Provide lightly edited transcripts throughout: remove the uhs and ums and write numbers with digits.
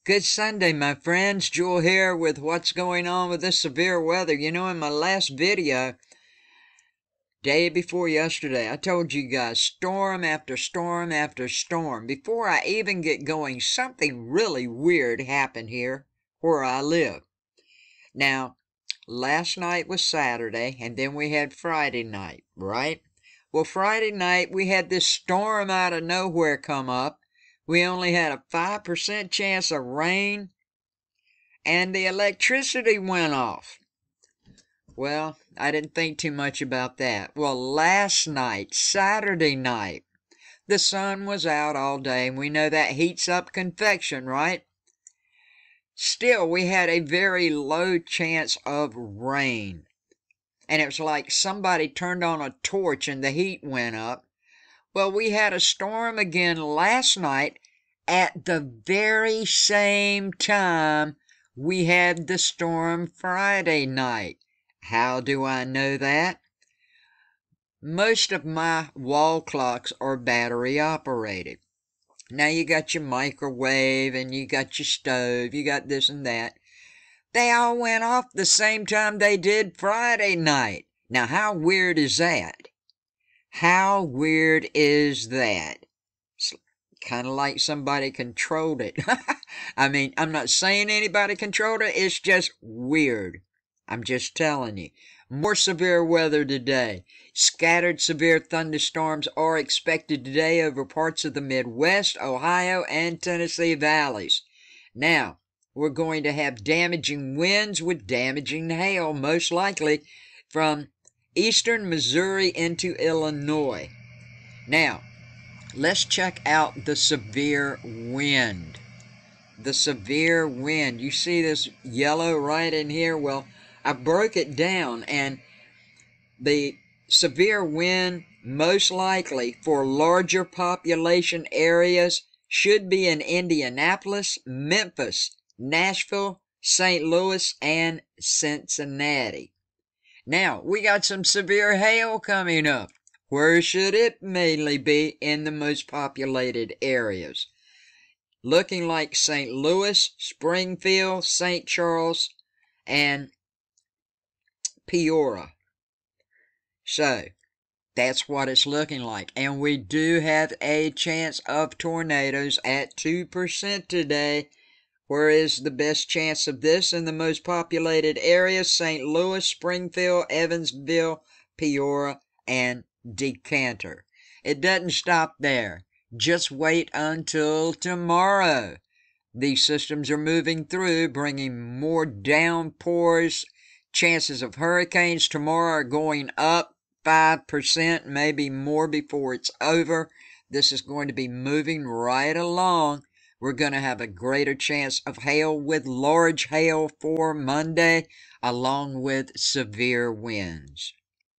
Good Sunday, my friends. Jewel here with what's going on with this severe weather. You know, in my last video, day before yesterday, I told you guys storm after storm after storm. Before I even get going, something really weird happened here where I live. Now, last night was Saturday, and then we had Friday night, right? Well, Friday night, we had this storm out of nowhere come up. We only had a 5% chance of rain, and the electricity went off. Well, I didn't think too much about that. Well, last night, Saturday night, the sun was out all day, and we know that heats up convection, right? Still, we had a very low chance of rain. And it was like somebody turned on a torch and the heat went up. Well, we had a storm again last night at the very same time we had the storm Friday night. How do I know that? Most of my wall clocks are battery operated. Now you got your microwave and you got your stove, you got this and that. They all went off the same time they did Friday night. Now how weird is that? How weird is that? It's kind of like somebody controlled it. I mean, I'm not saying anybody controlled it. It's just weird. I'm just telling you. More severe weather today. Scattered severe thunderstorms are expected today over parts of the Midwest, Ohio, and Tennessee valleys. Now, we're going to have damaging winds with damaging hail, most likely from eastern Missouri into Illinois. Now, let's check out the severe wind. The severe wind. You see this yellow right in here? Well, I broke it down, and the severe wind, most likely for larger population areas, should be in Indianapolis, Memphis, Nashville, St. Louis, and Cincinnati. Now, we got some severe hail coming up. Where should it mainly be? In the most populated areas. Looking like St. Louis, Springfield, St. Charles, and Peoria. So, that's what it's looking like. And we do have a chance of tornadoes at 2% today. Where is the best chance of this in the most populated areas? St. Louis, Springfield, Evansville, Peoria, and Decatur. It doesn't stop there. Just wait until tomorrow. These systems are moving through, bringing more downpours. Chances of hurricanes tomorrow are going up 5%, maybe more before it's over. This is going to be moving right along. We're going to have a greater chance of hail with large hail for Monday, along with severe winds.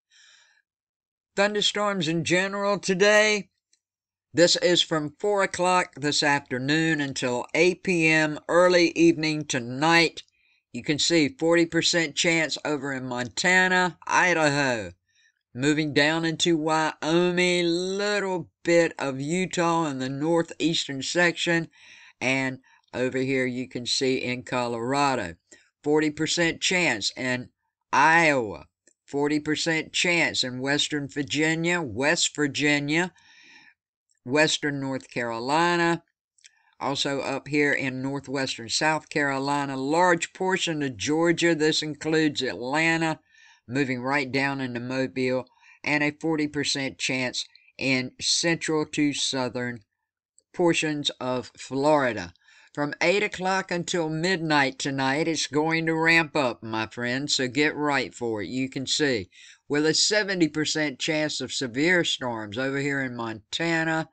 Thunderstorms in general today. This is from 4 o'clock this afternoon until 8 p.m. early evening tonight. You can see 40% chance over in Montana, Idaho. Moving down into Wyoming, little bit of Utah in the northeastern section, and over here you can see in Colorado. 40% chance in Iowa, 40% chance in Western Virginia, West Virginia, Western North Carolina, also up here in northwestern South Carolina, large portion of Georgia. This includes Atlanta, moving right down into Mobile, and a 40% chance in central to southern portions of Florida. From 8 o'clock until midnight tonight, it's going to ramp up, my friends, so get right for it. You can see, with a 70% chance of severe storms over here in Montana,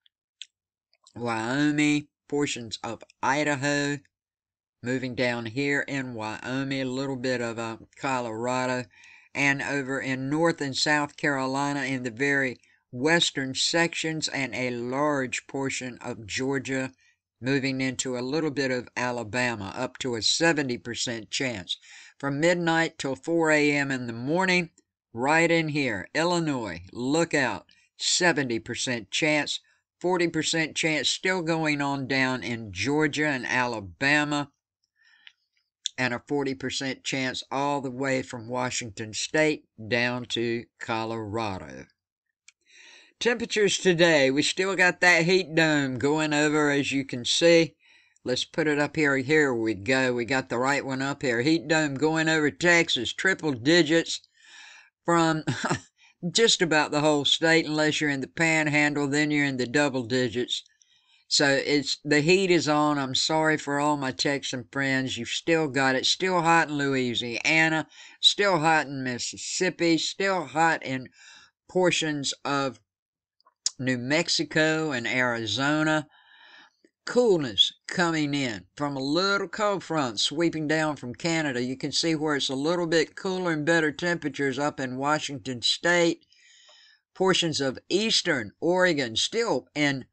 Wyoming, portions of Idaho, moving down here in Wyoming, a little bit of Colorado, and over in North and South Carolina in the very western sections, and a large portion of Georgia, moving into a little bit of Alabama, up to a 70% chance. From midnight till 4 a.m. in the morning, right in here, Illinois, look out, 70% chance 40% chance still going on down in Georgia and Alabama, and a 40% chance all the way from Washington State down to Colorado. Temperatures today, we still got that heat dome going over, as you can see. Let's put it up here. Here we go. We got the right one up here. Heat dome going over Texas, triple digits from just about the whole state, unless you're in the panhandle, then you're in the double digits. So the heat is on. I'm sorry for all my Texan friends. You've still got it. Still hot in Louisiana, still hot in Mississippi, still hot in portions of New Mexico and Arizona. Coolness coming in from a little cold front sweeping down from Canada. You can see where it's a little bit cooler and better temperatures up in Washington State. Portions of eastern Oregon, still in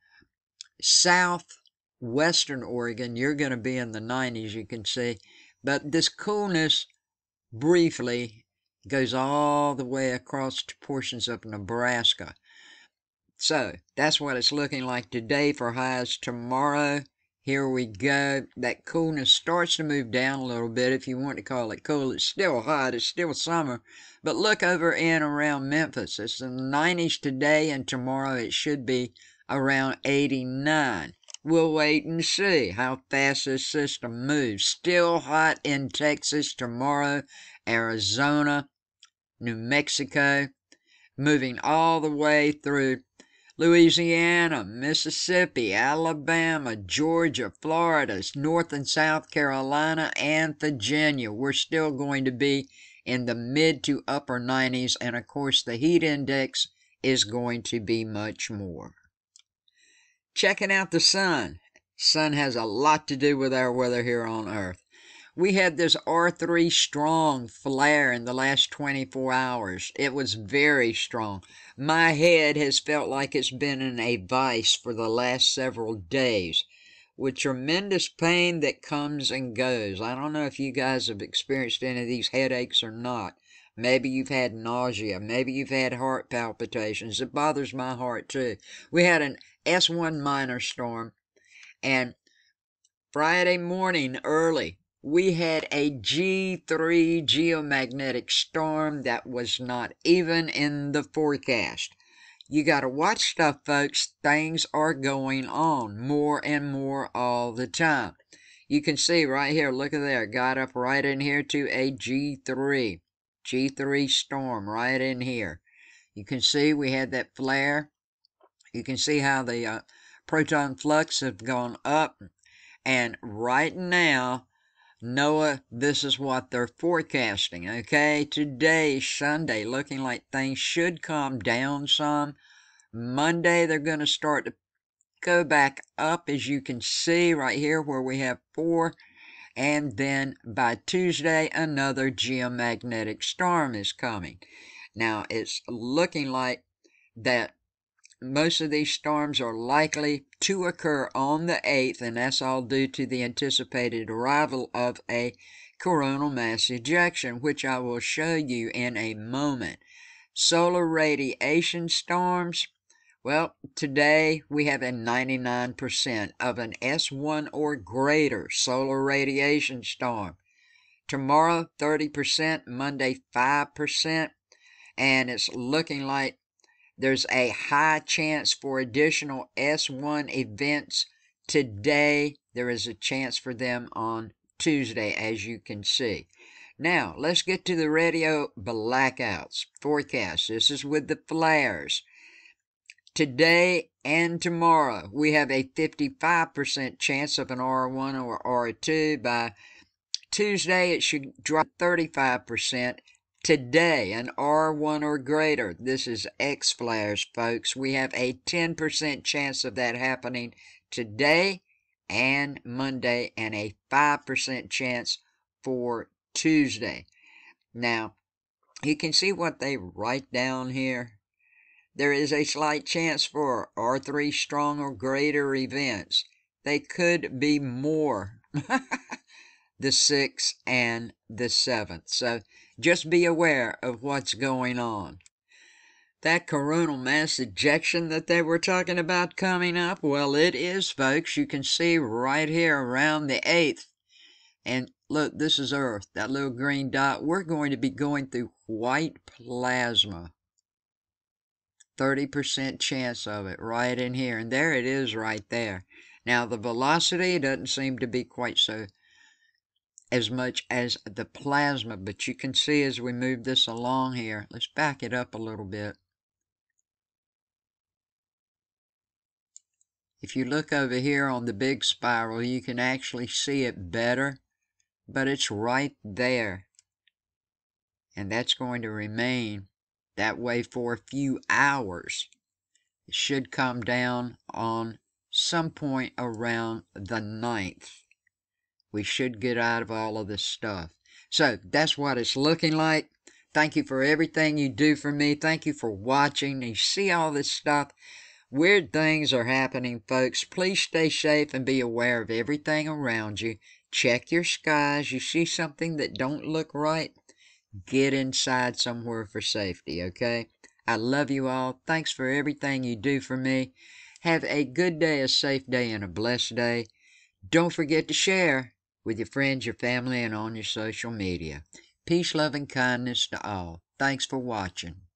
southwestern Oregon, you're going to be in the 90s, you can see. But this coolness briefly goes all the way across to portions of Nebraska. So that's what it's looking like today for highs. Tomorrow, here we go. That coolness starts to move down a little bit, if you want to call it cool. It's still hot. It's still summer. But look over in around Memphis. It's in the 90s today, and tomorrow it should be around 89. We'll wait and see how fast this system moves. Still hot in Texas tomorrow, Arizona, New Mexico, moving all the way through Louisiana, Mississippi, Alabama, Georgia, Florida, North and South Carolina, and Virginia. We're still going to be in the mid to upper 90s, and of course the heat index is going to be much more. Checking out the sun. Sun has a lot to do with our weather here on Earth. We had this R3 strong flare in the last 24 hours. It was very strong. My head has felt like it's been in a vice for the last several days, with tremendous pain that comes and goes. I don't know if you guys have experienced any of these headaches or not. Maybe you've had nausea. Maybe you've had heart palpitations. It bothers my heart too. We had an S1 minor storm, and Friday morning early, we had a G3 geomagnetic storm that was not even in the forecast. You got to watch stuff, folks. Things are going on more and more all the time. You can see right here, look at there, got up right in here to a G3 storm right in here. You can see we had that flare. You can see how the proton flux have gone up. And right now, NOAA, this is what they're forecasting, okay? Today, Sunday, looking like things should calm down some. Monday, they're going to start to go back up, as you can see right here where we have 4. And then by Tuesday, another geomagnetic storm is coming. Now, it's looking like that most of these storms are likely to occur on the 8th, and that's all due to the anticipated arrival of a coronal mass ejection, which I will show you in a moment. Solar radiation storms. Well, today we have a 99% of an S1 or greater solar radiation storm. Tomorrow, 30%, Monday, 5%, and it's looking like there's a high chance for additional S1 events today. There is a chance for them on Tuesday, as you can see. Now, let's get to the radio blackouts forecast. This is with the flares. Today and tomorrow, we have a 55% chance of an R1 or R2. By Tuesday, it should drop 35%. Today, an R1 or greater. This is X flares, folks. We have a 10% chance of that happening today and Monday, and a 5% chance for Tuesday. Now, you can see what they write down here. There is a slight chance for R3 strong or greater events. They could be more. The 6th and the 7th. So just be aware of what's going on. That coronal mass ejection that they were talking about coming up, well, it is, folks. You can see right here around the 8th. And look, this is Earth, that little green dot. We're going to be going through white plasma. 30% chance of it right in here. And there it is right there. Now, the velocity doesn't seem to be quite so as much as the plasma, but you can see as we move this along here, let's back it up a little bit. If you look over here on the big spiral, you can actually see it better, but it's right there. And that's going to remain that way for a few hours. It should come down on some point around the 9th. We should get out of all of this stuff. So that's what it's looking like. Thank you for everything you do for me. Thank you for watching. You see all this stuff. Weird things are happening, folks. Please stay safe and be aware of everything around you. Check your skies. You see something that don't look right? Get inside somewhere for safety, okay? I love you all. Thanks for everything you do for me. Have a good day, a safe day, and a blessed day. Don't forget to share with your friends, your family, and on your social media. Peace, love, and kindness to all. Thanks for watching.